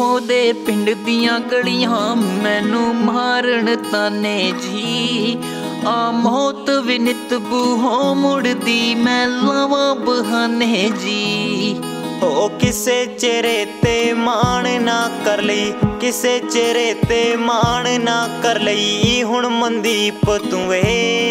ਉਹਦੇ ਪਿੰਡ ਦੀਆਂ ਗਲੀਆਂ ਮੈਨੂੰ ਮਾਰਨ ਤਾਨੇ ਜੀ। ਆ ਮੌਤ ਵੀ ਨਿਤ ਬੂਹੋਂ ਮੁੜਦੀ ਮੈਂ ਲਾਵਾਂ ਬਹਾਨੇ ਜੀ। ਉਹ ਕਿਸੇ ਚਿਹਰੇ ਤੇ ਮਾਣ ਨਾ ਕਰ ਲਈ, ਕਿਸੇ ਚਿਹਰੇ ਤੇ ਮਾਣ ਨਾ ਕਰ ਲਈ। ਹੁਣ ਮਨਦੀਪ ਤੂੰ ਵੇ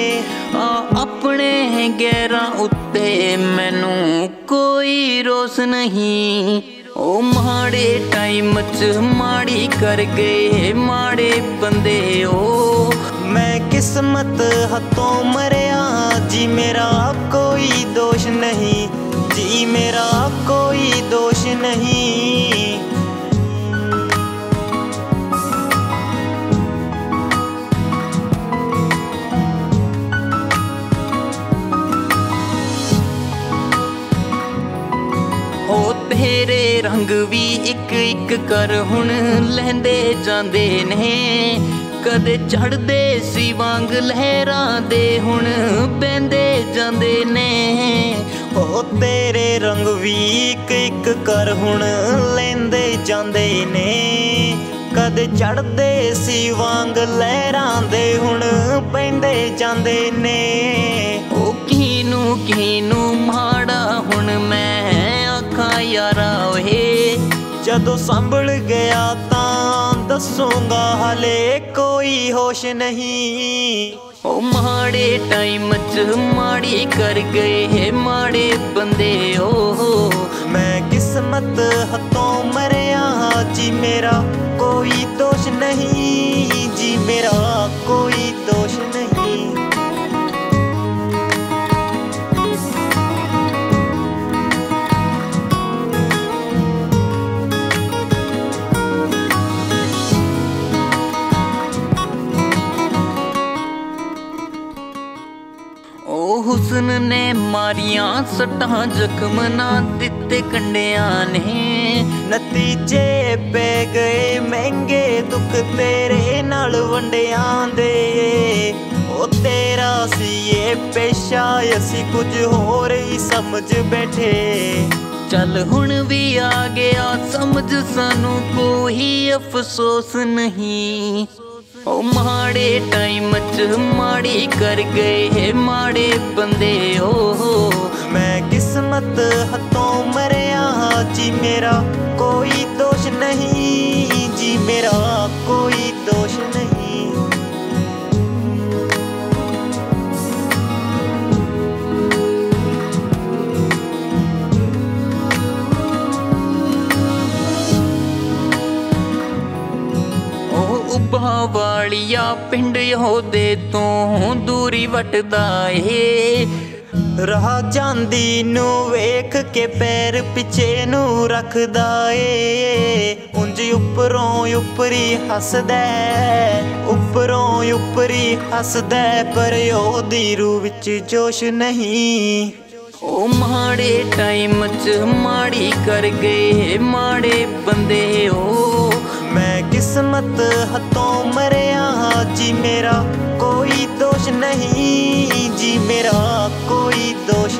ਆਪਣੇ ਗੈਰਾਂ ਉੱਤੇ ਮੈਨੂੰ ਕੋਈ ਰੋਸ ਨਹੀਂ। ਉਹ ਮਾੜੇ ਟਾਈਮ 'ਚ ਮਾੜੀ ਕਰ ਗਏ ਮਾੜੇ ਬੰਦੇ। ਉਹ ਮੈਂ ਕਿਸਮਤ ਹੱਥੋਂ ਮਰਿਆ ਜੀ, ਮੇਰਾ ਕੋਈ ਦੋਸ਼ ਨਹੀਂ ਜੀ, ਮੇਰਾ ਕੋਈ ਦੋਸ਼ ਨਹੀਂ। ਉਹ ਤੇਰੇ ਰੰਗ ਵੀ ਇੱਕ ਇੱਕ ਕਰ ਹੁਣ ਲਹਿੰਦੇ ਜਾਂਦੇ ਨੇ। ਕਦੇ ਚੜ੍ਹਦੇ ਸੀ ਵਾਂਗ ਲਹਿਰਾਂ ਦੇ ਹੁਣ ਬਹਿੰਦੇ ਜਾਂਦੇ ਨੇ। ਉਹ ਤੇਰੇ ਰੰਗ ਵੀ ਇੱਕ ਇੱਕ ਕਰ ਹੁਣ ਲੈਂਦੇ ਜਾਂਦੇ ਨੇ। ਕਦੇ ਚੜ੍ਹਦੇ ਸੀ ਵਾਂਗ ਲਹਿਰਾਂ ਦੇ ਹੁਣ ਬਹਿੰਦੇ ਜਾਂਦੇ ਨੇ। ਉਹ ਕਿਹਨੂੰ ਮਾੜਾ ਹੁਣ ਮੈਂ ਆਖਾਂ ਯਾਰਾ ਓਏ। ਜਦੋਂ ਸੰਭਲ ਗਿਆ ਤਾਂ ਦੱਸੂਗਾ ਹਲੇ ਕੋਈ ਹੋਸ਼ ਨਹੀਂ। ਉਹ ਮਾੜੇ ਟਾਈਮ 'ਚ ਮਾੜੀ ਕਰ ਗਏ ਮਾੜੇ ਬੰਦੇ। ਉਹ ਮੈਂ ਕਿਸਮਤ ਹੱਥੋਂ ਮਰਿਆ ਜੀ, ਮੇਰਾ ਕੋਈ ਦੋਸ਼ ਨਹੀਂ ਜੀ, ਮੇਰਾ ਕੋਈ ਦੋਸ਼ ਨਹੀਂ। ਉਹ ਹੁਸਨ ਨੇ ਮਾਰੀਆਂ ਸੱਟਾਂ ਜ਼ਖਮ ਨਾ ਦਿੱਤੇ ਕੰਡਿਆਂ ਨੇ। ਨਤੀਜੇ ਪੈ ਗਏ ਮਹਿੰਗੇ ਦੁੱਖ ਤੇਰੇ ਨਾਲ ਵੰਡਿਆਂ ਦੇ। ਉਹ ਤੇਰਾ ਸੀ ਇਹ ਪੇਸ਼ਾ ਅਸੀਂ ਕੁਝ ਹੋਰ ਹੀ ਸਮਝ ਬੈਠੇ। ਚੱਲ ਹੁਣ ਵੀ ਆ ਗਿਆ ਸਮਝ ਸਾਨੂੰ ਕੋਈ ਅਫਸੋਸ ਨਹੀਂ। ਉਹ ਮਾੜੇ ਟਾਈਮ 'ਚ ਮਾੜੀ ਕਰ ਗਏ ਮਾੜੇ ਬੰਦੇ। ਉਹ ਮੈਂ ਕਿਸਮਤ ਹੱਥੋਂ ਮਰਿਆ ਜੀ, ਮੇਰਾ ਕੋਈ ਦੋਸ਼ ਨਹੀਂ ਜੀ, ਮੇਰਾ ਕੋਈ ਦੋਸ਼ ਨਹੀਂ। ਉਭਾਂ ਵਾਲੀਆ ਪਿੰਡ ਉਹਦੇ ਤੋਂ ਦੂਰੀ ਵੱਟਦਾ ਏ। ਰਾਹ ਜਾਂਦੀ ਨੂੰ ਵੇਖ ਕੇ ਪੈਰ ਪਿੱਛੇ ਨੂੰ ਰੱਖਦਾ ਏ। ਉਂਝ ਉੱਪਰੋਂ ਉੱਪਰੀ ਹੱਸਦਾ, ਉੱਪਰੋਂ ਉੱਪਰੀ ਹੱਸਦਾ, ਪਰ ਉਹਦੀ ਰੂਹ ਵਿੱਚ ਜੋਸ਼ ਨਹੀਂ। ਉਹ ਮਾੜੇ ਟਾਈਮ 'ਚ ਮਾੜੀ ਕਰ ਗਏ ਮਾੜੇ ਬੰਦੇ। ਉਹ ਮੈਂ ਕਿਸਮਤ ਹੱਥੋਂ ਮਰਿਆ ਜੀ, ਮੇਰਾ ਕੋਈ ਦੋਸ਼ ਨਹੀਂ ਜੀ, ਮੇਰਾ ਕੋਈ ਦੋਸ਼